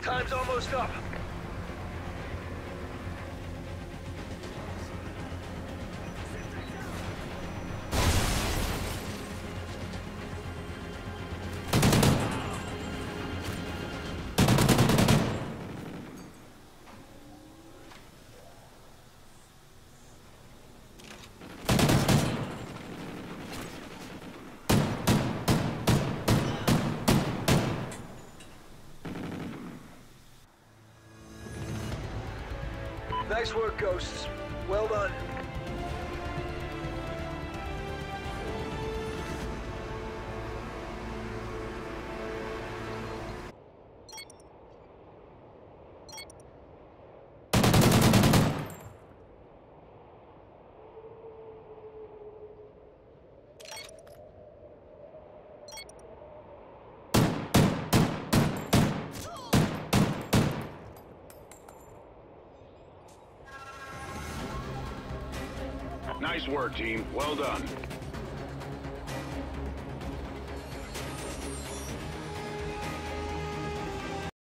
Time's almost up. Nice work, Ghosts. Well done. Nice work, team. Well done.